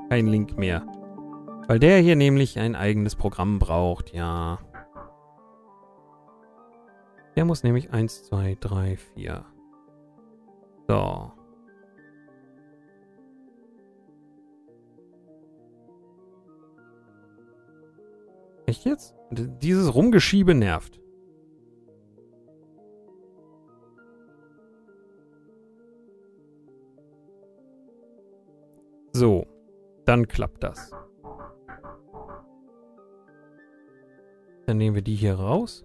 kein Link mehr. Weil der hier nämlich ein eigenes Programm braucht, ja. Der muss nämlich 1, 2, 3, 4. So. Echt jetzt? Dieses Rumgeschiebe nervt. So. Dann klappt das. Dann nehmen wir die hier raus.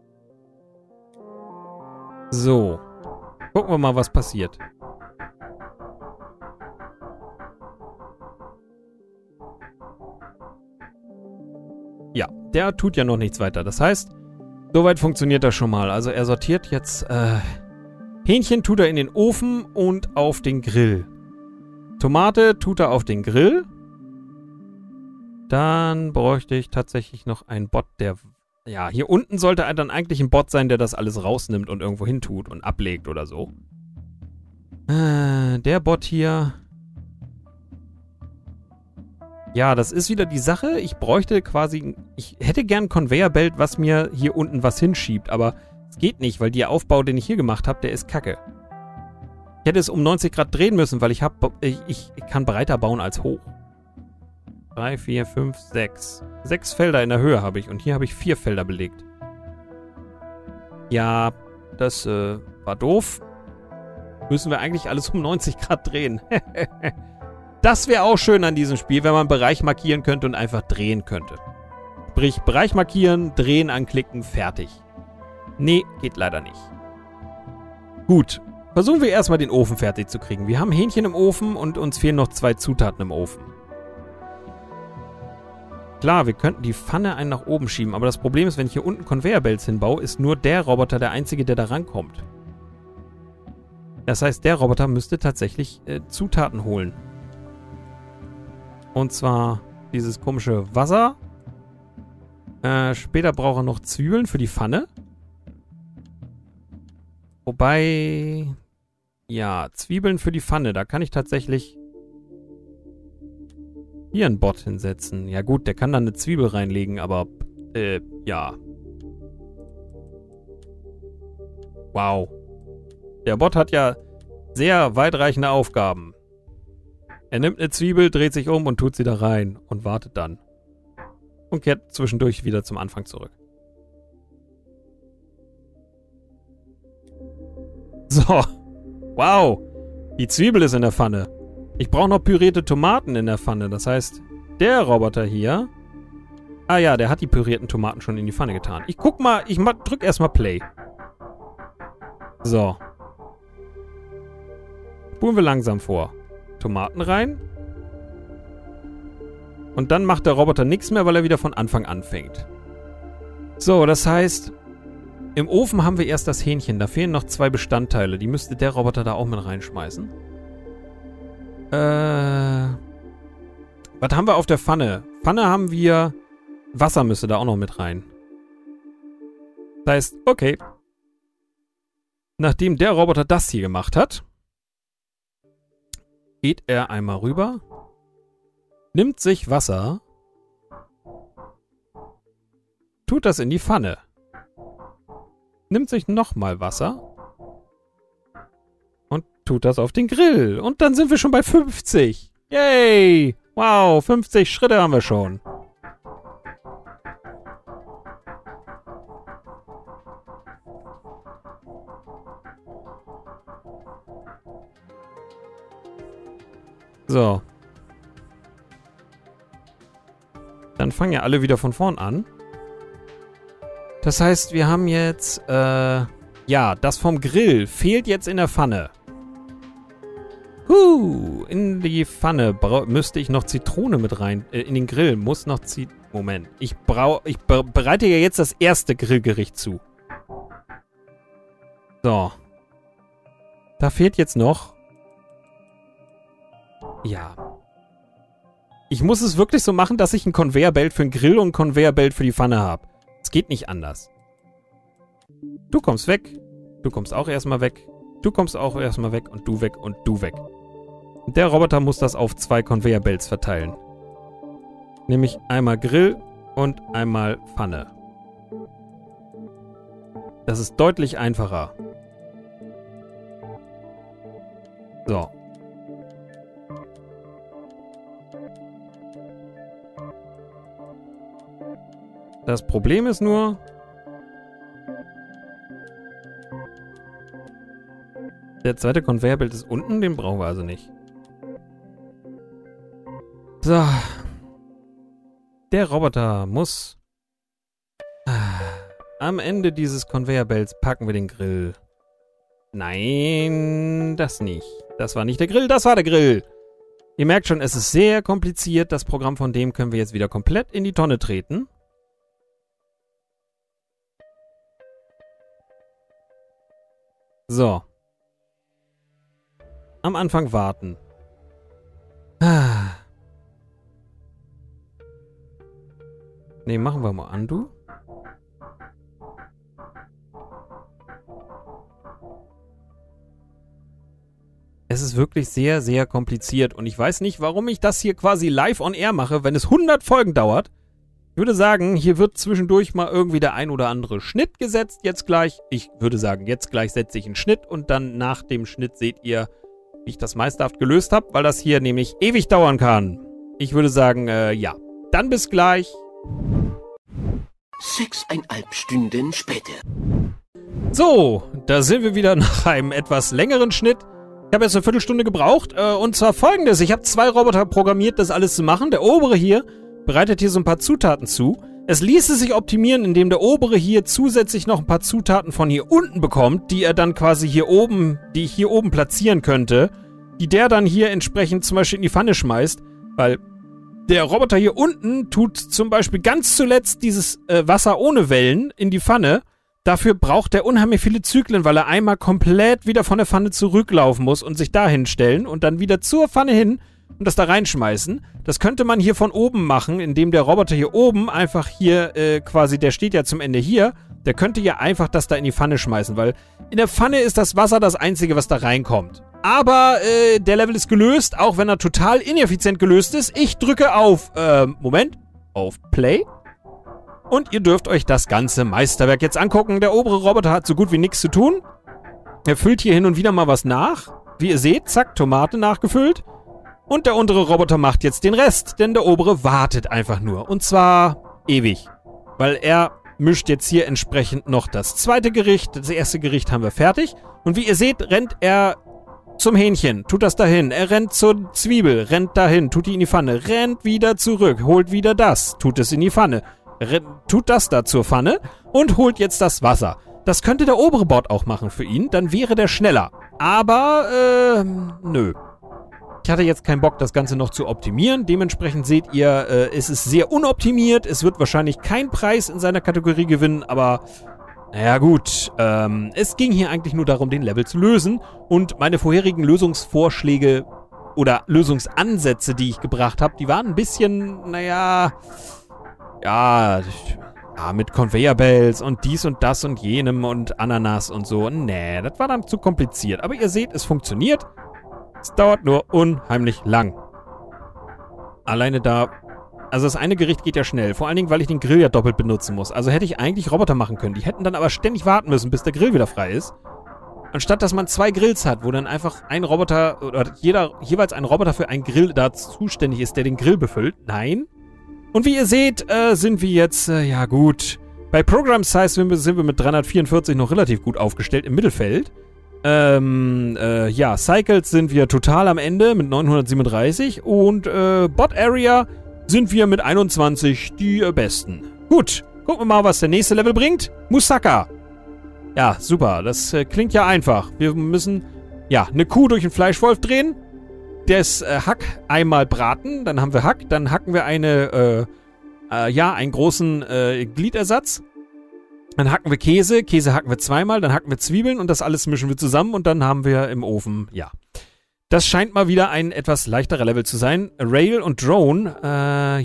So. Gucken wir mal, was passiert. Ja, der tut ja noch nichts weiter. Das heißt, soweit funktioniert das schon mal. Also er sortiert jetzt Hähnchen tut er in den Ofen und auf den Grill. Tomate tut er auf den Grill. Dann bräuchte ich tatsächlich noch einen Bot, der... Ja, hier unten sollte dann eigentlich ein Bot sein, der das alles rausnimmt und irgendwo hin tut und ablegt oder so. Der Bot hier... Ja, das ist wieder die Sache. Ich bräuchte quasi... Ich hätte gern ein Conveyor-Belt, was mir hier unten was hinschiebt, aber es geht nicht, weil der Aufbau, den ich hier gemacht habe, der ist kacke. Ich hätte es um 90 Grad drehen müssen, weil ich kann breiter bauen als hoch. 3, 4, 5, 6. 6 Felder in der Höhe habe ich und hier habe ich 4 Felder belegt. Ja, das war doof. Müssen wir eigentlich alles um 90 Grad drehen. Das wäre auch schön an diesem Spiel, wenn man einen Bereich markieren könnte und einfach drehen könnte. Sprich, Bereich markieren, drehen, anklicken, fertig. Nee, geht leider nicht. Gut, versuchen wir erstmal den Ofen fertig zu kriegen. Wir haben Hähnchen im Ofen und uns fehlen noch 2 Zutaten im Ofen. Klar, wir könnten die Pfanne einen nach oben schieben, aber das Problem ist, wenn ich hier unten Conveyor-Belts hinbaue, ist nur der Roboter der einzige, der da rankommt. Das heißt, der Roboter müsste tatsächlich Zutaten holen. Und zwar dieses komische Wasser. Später braucht er noch Zwiebeln für die Pfanne. Wobei... Ja, Zwiebeln für die Pfanne. Da kann ich tatsächlich... Hier einen Bot hinsetzen. Ja gut, der kann dann eine Zwiebel reinlegen, aber... ja. Wow. Der Bot hat ja sehr weitreichende Aufgaben. Er nimmt eine Zwiebel, dreht sich um und tut sie da rein und wartet dann. Und kehrt zwischendurch wieder zum Anfang zurück. So. Wow. Die Zwiebel ist in der Pfanne. Ich brauche noch pürierte Tomaten in der Pfanne. Das heißt, der Roboter hier... Ah ja, der hat die pürierten Tomaten schon in die Pfanne getan. Ich guck mal, ich drück erstmal Play. So. Spulen wir langsam vor. Tomaten rein. Und dann macht der Roboter nichts mehr, weil er wieder von Anfang an fängt. So, das heißt, im Ofen haben wir erst das Hähnchen. Da fehlen noch 2 Bestandteile. Die müsste der Roboter da auch mit reinschmeißen. Was haben wir auf der Pfanne? Pfanne haben wir... Wasser müsste da auch noch mit rein. Das heißt, okay. Nachdem der Roboter das hier gemacht hat, geht er einmal rüber, nimmt sich Wasser, tut das in die Pfanne, nimmt sich nochmal Wasser und tut das auf den Grill. Und dann sind wir schon bei 50. Yay! Wow, 50 Schritte haben wir schon. So. Dann fangen ja alle wieder von vorn an. Das heißt, wir haben jetzt, ja, das vom Grill fehlt jetzt in der Pfanne. In die Pfanne müsste ich noch Zitrone mit rein. In den Grill muss noch Moment. Ich bereite ja jetzt das erste Grillgericht zu. So. Da fehlt jetzt noch... Ja. Ich muss es wirklich so machen, dass ich ein Conveyor-Belt für den Grill und ein Conveyor-Belt für die Pfanne habe. Es geht nicht anders. Du kommst weg. Du kommst auch erstmal weg. Du kommst auch erstmal weg und du weg und du weg. Der Roboter muss das auf 2 Conveyor Belts verteilen. Nämlich einmal Grill und einmal Pfanne. Das ist deutlich einfacher. So. Das Problem ist nur, der zweite Conveyor Belt ist unten, den brauchen wir also nicht. So. Der Roboter muss... Am Ende dieses Conveyor Belts packen wir den Grill. Nein, das nicht. Das war nicht der Grill, das war der Grill. Ihr merkt schon, es ist sehr kompliziert. Das Programm von dem können wir jetzt wieder komplett in die Tonne treten. So. Am Anfang warten. Ne, machen wir mal Undo. Es ist wirklich sehr, sehr kompliziert und ich weiß nicht, warum ich das hier quasi live on air mache, wenn es 100 Folgen dauert. Ich würde sagen, hier wird zwischendurch mal irgendwie der ein oder andere Schnitt gesetzt, jetzt gleich. Ich würde sagen, jetzt gleich setze ich einen Schnitt und dann nach dem Schnitt seht ihr, wie ich das meisterhaft gelöst habe, weil das hier nämlich ewig dauern kann. Ich würde sagen, ja. Dann bis gleich. 6,5 Stunden später. So, da sind wir wieder nach einem etwas längeren Schnitt. Ich habe jetzt eine Viertelstunde gebraucht, und zwar folgendes. Ich habe 2 Roboter programmiert, das alles zu machen. Der obere hier bereitet hier so ein paar Zutaten zu. Es ließe sich optimieren, indem der obere hier zusätzlich noch ein paar Zutaten von hier unten bekommt, die er dann quasi hier oben, die ich hier oben platzieren könnte, die der dann hier entsprechend zum Beispiel in die Pfanne schmeißt, weil der Roboter hier unten tut zum Beispiel ganz zuletzt dieses Wasser ohne Wellen in die Pfanne. Dafür braucht er unheimlich viele Zyklen, weil er einmal komplett wieder von der Pfanne zurücklaufen muss und sich dahin stellen und dann wieder zur Pfanne hin und das da reinschmeißen. Das könnte man hier von oben machen, indem der Roboter hier oben einfach hier quasi, der steht ja zum Ende hier, der könnte ja einfach das da in die Pfanne schmeißen, weil in der Pfanne ist das Wasser das Einzige, was da reinkommt. Aber der Level ist gelöst, auch wenn er total ineffizient gelöst ist. Ich drücke auf, auf Play. Und ihr dürft euch das ganze Meisterwerk jetzt angucken. Der obere Roboter hat so gut wie nichts zu tun. Er füllt hier hin und wieder mal was nach. Wie ihr seht, zack, Tomate nachgefüllt. Und der untere Roboter macht jetzt den Rest, denn der obere wartet einfach nur. Und zwar ewig. Weil er mischt jetzt hier entsprechend noch das zweite Gericht. Das erste Gericht haben wir fertig. Und wie ihr seht, rennt er zum Hähnchen, tut das dahin. Er rennt zur Zwiebel, rennt dahin, tut die in die Pfanne, rennt wieder zurück, holt wieder das, tut es in die Pfanne. Tut das da zur Pfanne und holt jetzt das Wasser. Das könnte der obere Bot auch machen für ihn, dann wäre der schneller. Aber, nö. Ich hatte jetzt keinen Bock, das Ganze noch zu optimieren. Dementsprechend seht ihr, es ist sehr unoptimiert. Es wird wahrscheinlich keinen Preis in seiner Kategorie gewinnen, aber naja gut. Es ging hier eigentlich nur darum, den Level zu lösen. Und meine vorherigen Lösungsvorschläge oder Lösungsansätze, die ich gebracht habe, die waren ein bisschen, naja... Ja, mit Conveyor Belts und dies und das und jenem und Ananas und so. Nee, das war dann zu kompliziert. Aber ihr seht, es funktioniert. Es dauert nur unheimlich lang. Alleine da... Also das eine Gericht geht ja schnell. Vor allen Dingen, weil ich den Grill ja doppelt benutzen muss. Also hätte ich eigentlich Roboter machen können. Die hätten dann aber ständig warten müssen, bis der Grill wieder frei ist. Anstatt, dass man 2 Grills hat, wo dann einfach ein Roboter... Oder jeweils ein Roboter für einen Grill da zuständig ist, der den Grill befüllt. Nein. Und wie ihr seht, sind wir jetzt, ja gut, bei Program Size sind wir mit 344 noch relativ gut aufgestellt im Mittelfeld. Ja, Cycles sind wir total am Ende mit 937 und Bot Area sind wir mit 21 die besten. Gut, gucken wir mal, was der nächste Level bringt. Moussaka. Ja, super, das klingt ja einfach. Wir müssen, ja, eine Kuh durch einen Fleischwolf drehen. Das Hack einmal braten, dann haben wir Hack, dann hacken wir einen großen Gliedersatz. Dann hacken wir Käse, Käse hacken wir zweimal, dann hacken wir Zwiebeln und das alles mischen wir zusammen und dann haben wir im Ofen, ja. Das scheint mal wieder ein etwas leichterer Level zu sein. Rail und Drone,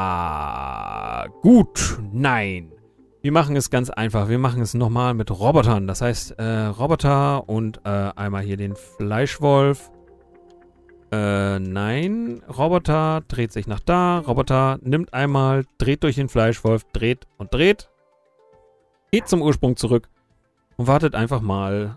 ja, gut, nein. Wir machen es ganz einfach, wir machen es nochmal mit Robotern. Das heißt, Roboter und einmal hier den Fleischwolf. Nein. Roboter dreht sich nach da. Roboter nimmt einmal, dreht durch den Fleischwolf, dreht und dreht. Geht zum Ursprung zurück und wartet einfach mal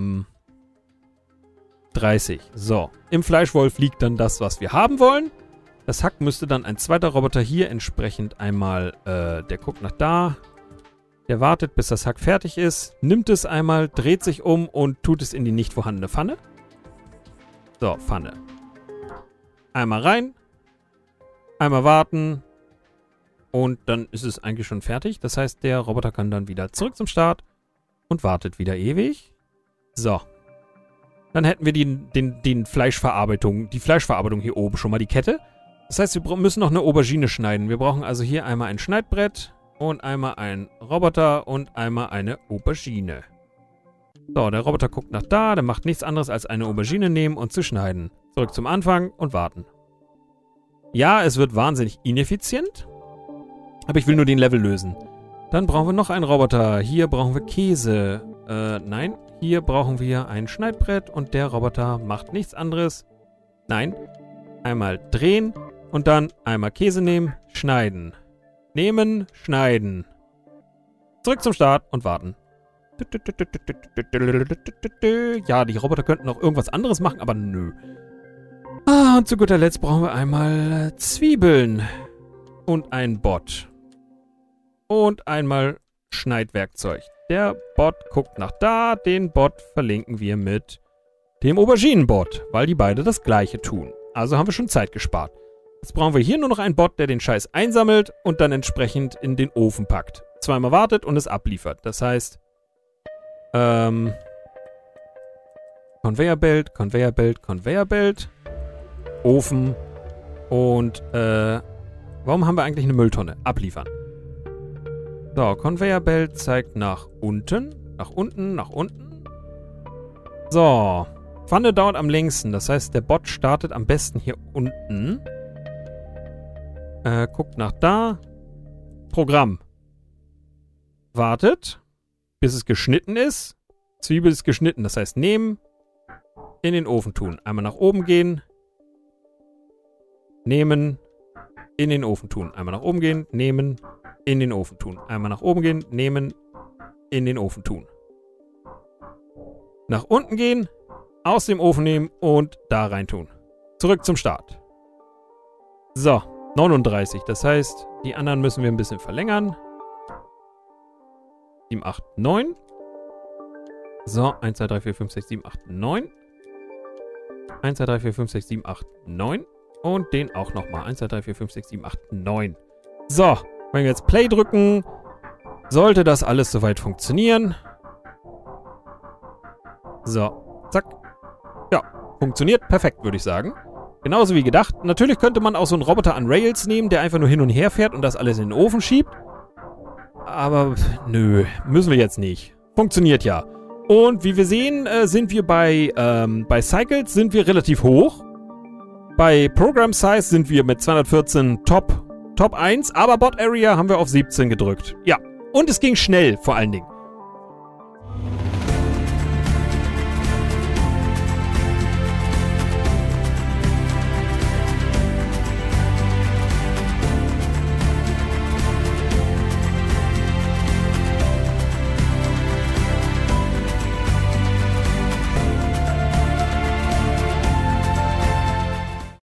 30. So. Im Fleischwolf liegt dann das, was wir haben wollen. Das Hack müsste dann ein zweiter Roboter hier entsprechend einmal, der guckt nach da. Der wartet, bis das Hack fertig ist, nimmt es einmal, dreht sich um und tut es in die nicht vorhandene Pfanne. So, Pfanne. Einmal rein. Einmal warten. Und dann ist es eigentlich schon fertig. Das heißt, der Roboter kann dann wieder zurück zum Start und wartet wieder ewig. So. Dann hätten wir die Fleischverarbeitung hier oben schon mal, die Kette. Das heißt, wir müssen noch eine Aubergine schneiden. Wir brauchen also hier einmal ein Schneidbrett und einmal einen Roboter und einmal eine Aubergine. So, der Roboter guckt nach da, der macht nichts anderes als eine Aubergine nehmen und zu schneiden. Zurück zum Anfang und warten. Ja, es wird wahnsinnig ineffizient, aber ich will nur den Level lösen. Dann brauchen wir noch einen Roboter. Hier brauchen wir Käse. Nein, hier brauchen wir ein Schneidbrett und der Roboter macht nichts anderes. Nein, einmal drehen und dann einmal Käse nehmen, schneiden. Nehmen, schneiden. Zurück zum Start und warten. Ja, die Roboter könnten noch irgendwas anderes machen, aber nö. Ah, und zu guter Letzt brauchen wir einmal Zwiebeln. Und ein Bot. Und einmal Schneidwerkzeug. Der Bot guckt nach da. Den Bot verlinken wir mit dem Auberginenbot, weil die beide das gleiche tun. Also haben wir schon Zeit gespart. Jetzt brauchen wir hier nur noch einen Bot, der den Scheiß einsammelt und dann entsprechend in den Ofen packt. Zweimal wartet und es abliefert. Das heißt, Conveyor Belt, Conveyor Belt, Conveyor Belt, Ofen und, warum haben wir eigentlich eine Mülltonne? Abliefern. So, Conveyor Belt zeigt nach unten, nach unten, nach unten. So, Pfanne dauert am längsten, das heißt, der Bot startet am besten hier unten. Guckt nach da. Programm. Wartet, bis es geschnitten ist. Zwiebel ist geschnitten, das heißt nehmen, in den Ofen tun. Einmal nach oben gehen, nehmen, in den Ofen tun. Einmal nach oben gehen, nehmen, in den Ofen tun. Einmal nach oben gehen, nehmen, in den Ofen tun. Nach unten gehen, aus dem Ofen nehmen und da rein tun. Zurück zum Start. So, 39. Das heißt, die anderen müssen wir ein bisschen verlängern. 7, 8, 9. So, 1, 2, 3, 4, 5, 6, 7, 8, 9. 1, 2, 3, 4, 5, 6, 7, 8, 9. Und den auch nochmal. 1, 2, 3, 4, 5, 6, 7, 8, 9. So, wenn wir jetzt Play drücken, sollte das alles soweit funktionieren. So, zack. Ja, funktioniert perfekt, würde ich sagen. Genauso wie gedacht. Natürlich könnte man auch so einen Roboter an Rails nehmen, der einfach nur hin und her fährt und das alles in den Ofen schiebt. Aber nö, müssen wir jetzt nicht. Funktioniert ja. Und wie wir sehen, sind wir bei Cycles sind wir relativ hoch. Bei Program Size sind wir mit 214 Top 1, aber Bot Area haben wir auf 17 gedrückt. Ja, und es ging schnell vor allen Dingen.